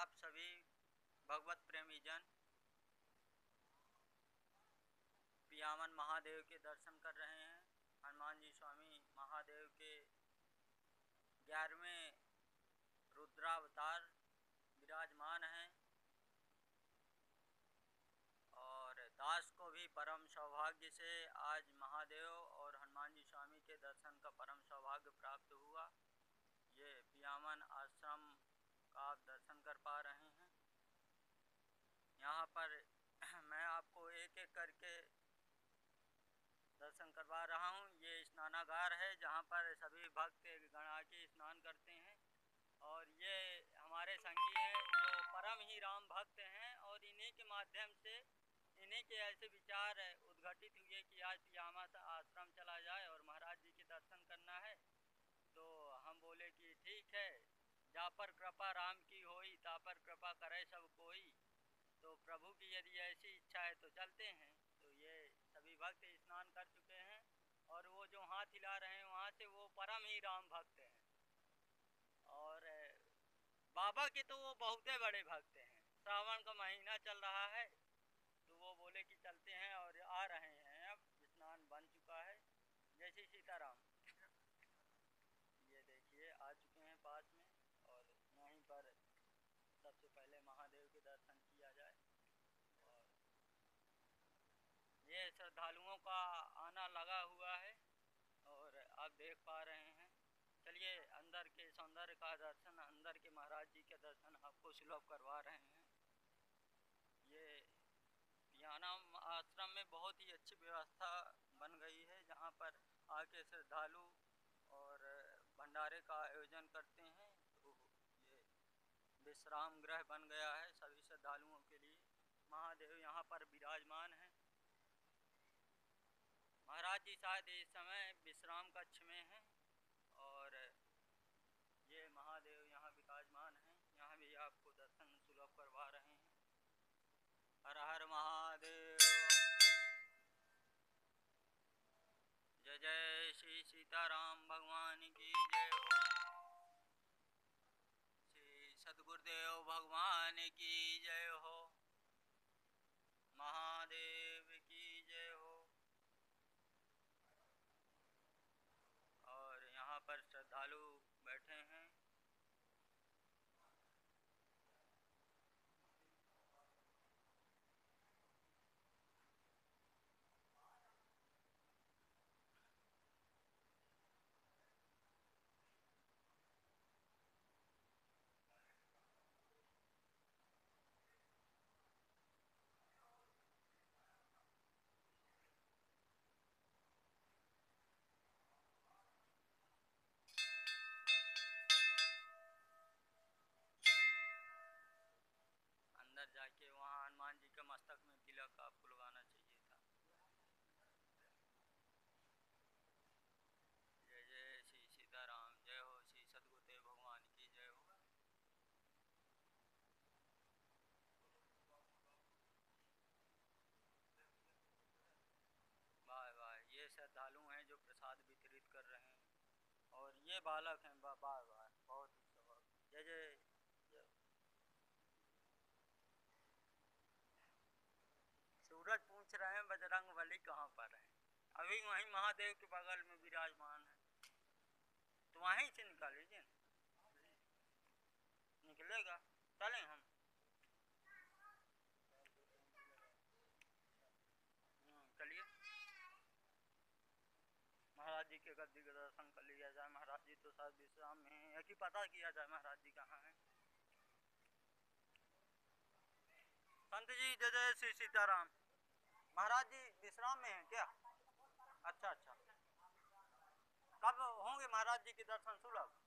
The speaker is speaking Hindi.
आप सभी भगवत प्रेमी जन पियावन महादेव के दर्शन कर रहे हैं। हनुमान जी स्वामी महादेव के 11वें रुद्रावतार विराजमान हैं और दास को भी परम सौभाग्य से आज महादेव और हनुमान जी स्वामी के दर्शन का परम सौभाग्य प्राप्त हुआ। ये पियावन आश्रम का आप दर्शन कर पा रहे हैं। यहाँ पर मैं आपको एक एक करके दर्शन करवा रहा हूँ। ये स्नानागार है जहाँ पर सभी भक्त गण आके स्नान करते हैं और ये हमारे संगी हैं जो परम ही राम भक्त हैं और इन्हीं के माध्यम से इन्हीं के ऐसे विचार उद्घटित हुए कि आज पियावन आश्रम चला जाए और महाराज जी के दर्शन करना है। तो हम बोले कि ठीक है, जा पर कृपा राम की होई ता पर कृपा करे सब कोई। तो प्रभु की यदि ऐसी इच्छा है तो चलते हैं। तो ये सभी भक्त स्नान कर चुके हैं और वो जो हाथ हिला रहे हैं वहाँ से वो परम ही राम भक्त हैं और बाबा के तो वो बहुत बड़े भक्त हैं। श्रावण का महीना चल रहा है तो वो बोले कि चलते हैं और आ रहे हैं। अब स्नान बन चुका है। जय श्री सीताराम। ये देखिए आ चुके हैं पास में और यहीं पर सबसे पहले महादेव के दर्शन किया जाए और ये श्रद्धालुओं का आना लगा हुआ है और आप देख पा रहे हैं। चलिए अंदर के सौंदर्य का दर्शन, अंदर के महाराज जी के दर्शन आपको सुलभ करवा रहे हैं। ये पियावन आश्रम में बहुत ही अच्छी व्यवस्था बन गई है जहाँ पर आके श्रद्धालु और भंडारे का आयोजन करते हैं। तो ये विश्राम गृह बन गया है सभी श्रद्धालुओं के लिए। महादेव यहाँ पर विराजमान हैं। महाराज जी शायद इस समय विश्राम कक्ष में हैं और ये महादेव यहाँ विराजमान हैं। यहाँ भी आपको दर्शन सुलभ करवा रहे हैं। हर हर महादेव। जय जय श्री सीताराम भगवान की जय हो। श्री सद्गुरुदेव भगवान की जय हो। महादेव की जय हो। और यहाँ पर श्रद्धालु बैठे हैं। अंदर जाके वहाँ हनुमान जी के मस्तक में तिलक आपको लगाना चाहिए था। जय जय श्री सीताराम। जय हो श्री सद्गुरुदेव भगवान की जय हो। वाह वाह। ये श्रद्धालु हैं जो प्रसाद वितरित कर रहे हैं और ये बालक हैं। वाह वाह वाह, बहुत ही स्वाभाविक। जय जय जय। सूरज पूछ रहे हैं बजरंग बली कहाँ पर है। अभी वहीं महादेव के बगल में विराजमान है तो वहीं से निकाल लीजिए। निकलेगा चलें हम। चलिए महाराज जी के गद्दी का दर्शन कर लिया जाए। महाराज जी तो शायद विश्राम में हैं कि पता किया जाए महाराज जी कहाँ हैं। संत जी जय जय श्री सीताराम। महाराज जी विश्राम में हैं क्या? अच्छा अच्छा। कब होंगे महाराज जी के दर्शन सुलभ?